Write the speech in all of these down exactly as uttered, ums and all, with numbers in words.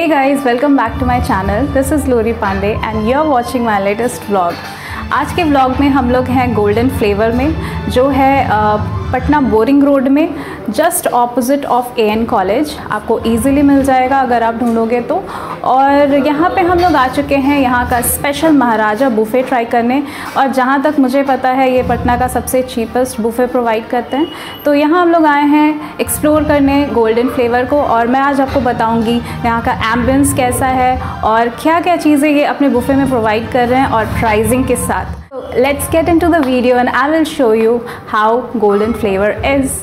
Hey guys, welcome back to my channel. This is Lori Pandey and you're watching my latest vlog. आज के vlog में हम लोग हैं गोल्डन फ्लेवर में, जो है पटना बोरिंग रोड में, just opposite of A N college. आपको इजीली मिल जाएगा अगर आप ढूंढोगे तो। और यहाँ पे हम लोग आ चुके हैं यहाँ का स्पेशल महाराजा बुफ़े ट्राई करने, और जहाँ तक मुझे पता है ये पटना का सबसे चीपेस्ट बुफ़े प्रोवाइड करते हैं। तो यहाँ हम लोग आए हैं एक्सप्लोर करने गोल्डन फ्लेवर को, और मैं आज आपको बताऊँगी यहाँ का एम्बियंस कैसा है और क्या क्या चीज़ें ये अपने बुफ़े में प्रोवाइड कर रहे हैं और प्राइसिंग के साथ। So let's get into the video and I will show you how golden flavor is.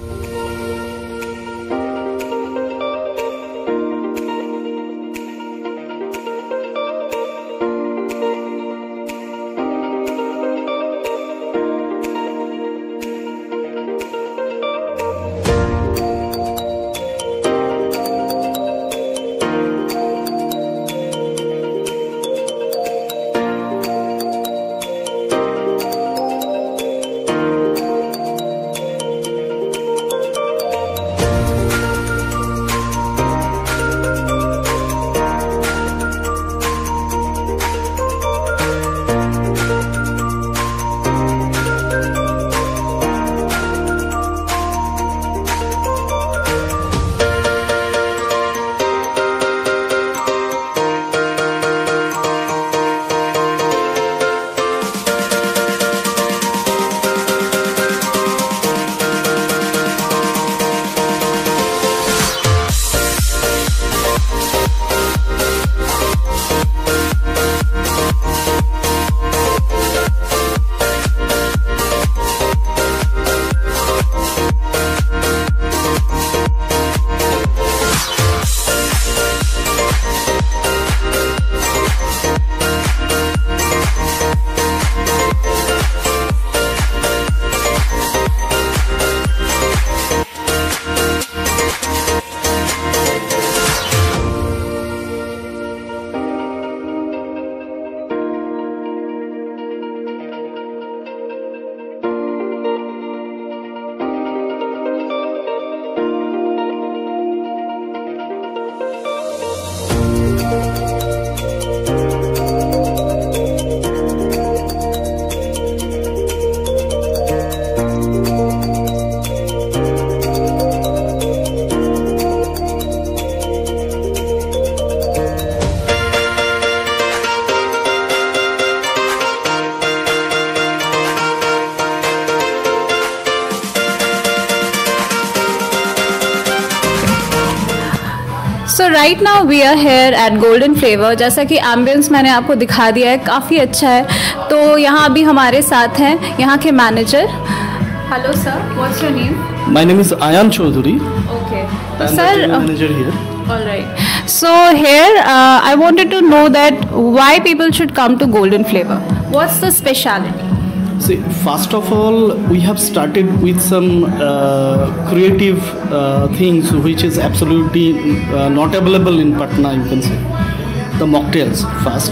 So right now we are here at golden flavour. जैसा कि एम्बियंस मैंने आपको दिखा दिया है, काफ़ी अच्छा है। तो यहाँ अभी हमारे साथ हैं यहाँ के manager. Hello sir, what's your name? My name is Ayan Chaudhary. Okay, तो sir manager here. Alright, so here I wanted to know that why people should come to golden flavour. What's the speciality? See, first of all, we have started with some uh, creative uh, things which is absolutely uh, not available in Patna, you can say. The mocktails first.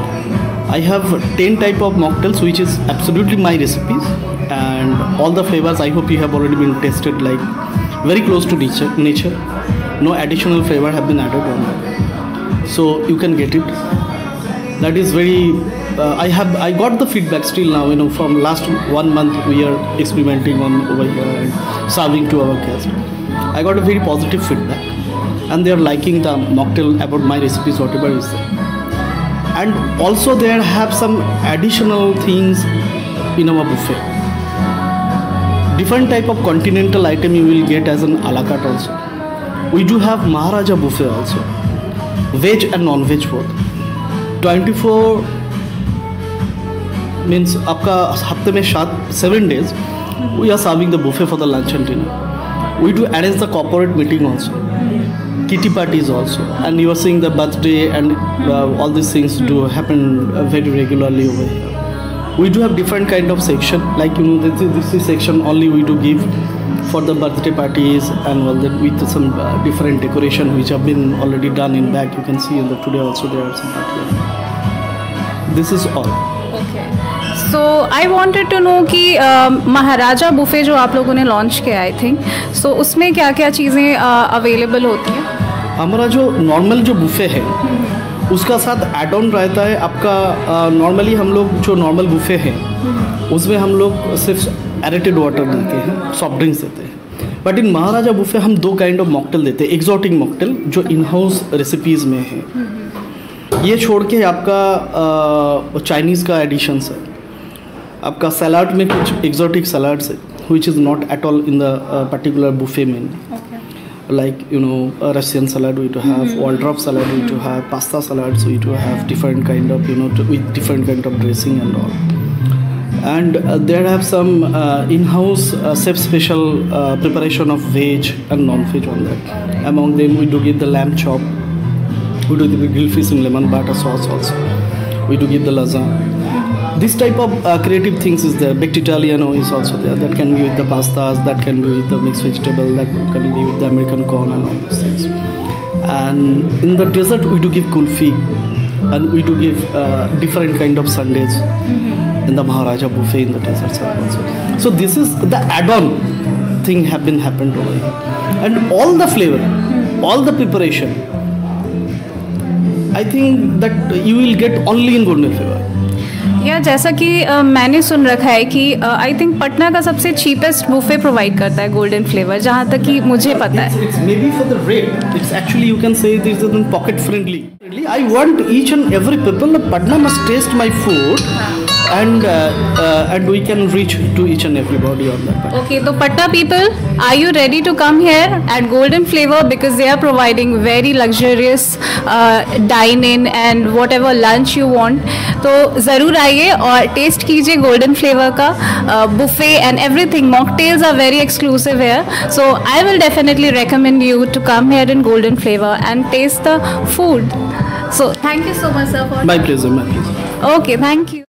I have ten type of mocktails which is absolutely my recipes, and all the flavors I hope you have already been tested, like very close to nature. nature. No additional flavor have been added on that. So you can get it. That is very uh, I have I got the feedback still now, you know, from last one month we are experimenting on over here and serving to our guests. I got a very positive feedback and they are liking the mocktail about my recipes, whatever is there. And also there have some additional things in our buffet. Different type of continental item you will get as an a la carte also. We do have Maharaja buffet also, veg and non-veg both. twenty-four means आपका हफ्ते में सात seven days we are serving the buffet for the lunch and dinner. We do arrange the corporate meeting also, kitty parties also, and you are seeing the birthday and uh, all these things do happen uh, very regularly over here. We do have different kind of section, like you know this is, this is section only we do give for the birthday parties and all that, with some uh, different decoration which have been already done in back. You can see in the today also there are some parties. This is all. Okay. So I wanted to know कि Maharaja buffet जो आप लोगों ने launch किया I think, सो उसमें क्या क्या चीज़ें अवेलेबल होती हैं? हमारा जो नॉर्मल जो बुफे है उसका साथ एड ऑन रहता है आपका। नॉर्मली हम लोग जो नॉर्मल बुफे हैं उसमें हम लोग सिर्फ एरेटेड वाटर देते हैं, सॉफ्ट ड्रिंक्स देते हैं। बट इन महाराजा बुफे हम दो काइंड ऑफ मॉकटेल देते हैं, एग्जॉटिक मॉकटेल जो इन हाउस रेसिपीज़ में है। ये छोड़ के आपका चाइनीज़ का एडिशंस है, आपका सलाद में कुछ एग्जॉटिक सलाड्स है which is not at all in the uh, particular buffet menu. Okay. Like, you know, a Russian salad we to have, mm-hmm. Waldorf salad we to have, pasta salads we to have, different kind of, you know, to, with different kind of dressing and all. And uh, there have some uh, in-house uh, chef special uh, preparation of veg and non-veg on that. Among them, we do give the lamb chop, we do give the grilled fish in lemon butter sauce also. We do give the lasagna. This type of uh, creative things is there. Baked Italiano is also there. That can be with the pastas, that can be with the mixed vegetable, that can be with the American corn and all those things. And in the dessert, we do give kulfi, and we do give uh, different kind of sundaes mm-hmm. in the Maharaja buffet in the desserts also. So this is the add-on thing have been happened over here, and all the flavor, all the preparation. I think that you will get only in Golden Flavor. या जैसा कि uh, मैंने सुन रखा है कि आई uh, think Patna का सबसे cheapest buffet provide करता है गोल्डन फ्लेवर, जहाँ तक कि मुझे पता है। It's maybe for the rate. It's actually you can say this is pocket friendly. I want each and every people of Patna must taste my food, and uh, uh, and we can reach to each and everybody on that. Okay, so Patna people, are you ready to come here at Golden Flavor, because they are providing very luxurious uh, dine-in and whatever lunch you want. तो ज़रूर आइए और taste कीजिए golden flavour का buffet and everything. Mocktails are very exclusive here, so I will definitely recommend you to come here in Golden Flavor and taste the food. So thank you so much, sir. For my pleasure, my pleasure. Okay, thank you.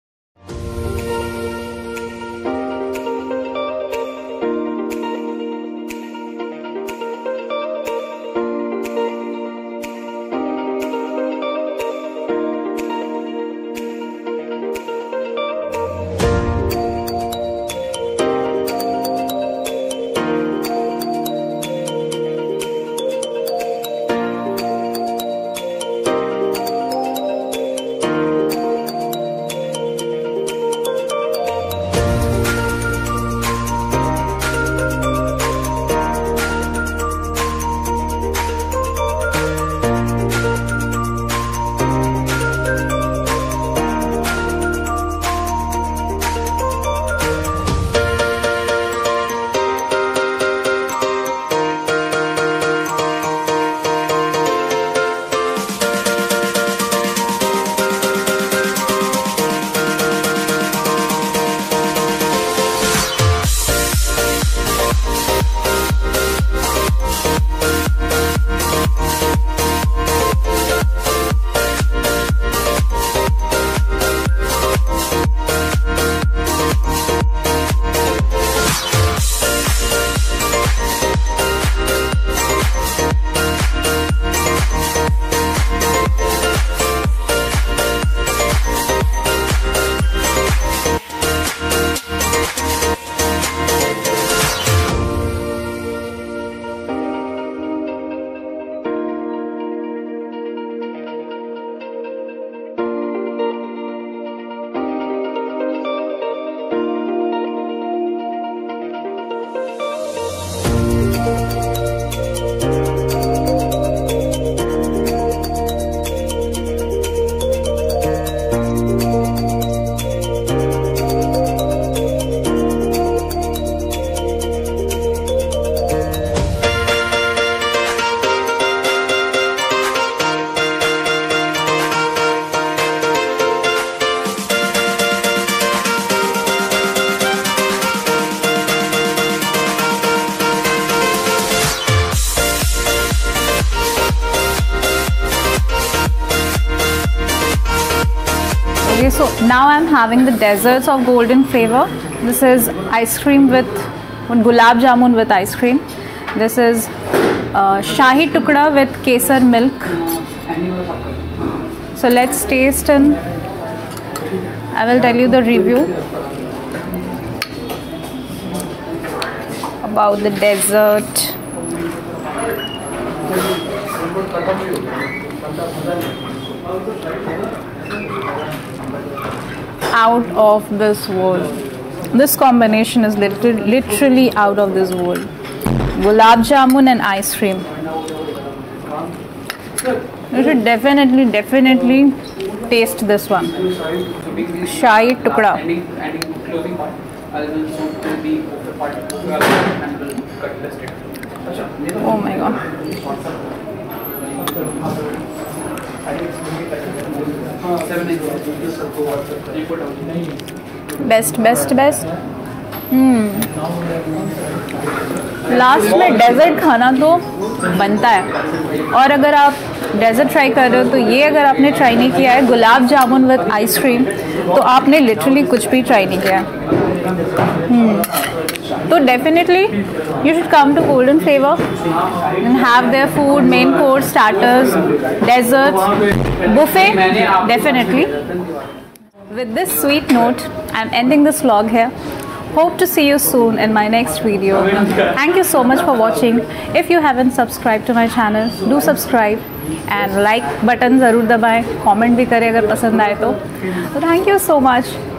Okay, so now I'm having the desserts of Golden Flavor. This is ice cream with gulab jamun with ice cream. This is uh, shahi tukda with kesar milk. So let's taste and I will tell you the review about the dessert. Out of this world. This combination is literally, literally out of this world. Gulab jamun and ice cream. You should definitely, definitely taste this one. Shahi tukda. Oh my god. Best best best last में dessert खाना तो बनता है, और अगर आप desert try कर रहे हो तो ये अगर आपने ट्राई नहीं किया है गुलाब जामुन विद आइसक्रीम, तो आपने लिटरली कुछ भी ट्राई नहीं किया है। तो definitely you should come to Golden Flavor and have their food, main course, starters, desserts, buffet, definitely. With this sweet note, I'm ending this vlog here. Hope to see you soon in my next video. Thank you so much for watching. If you haven't subscribed to my channel, do subscribe and like button ज़रूर दबाएं, comment भी करें अगर पसंद आए तो. So thank you so much.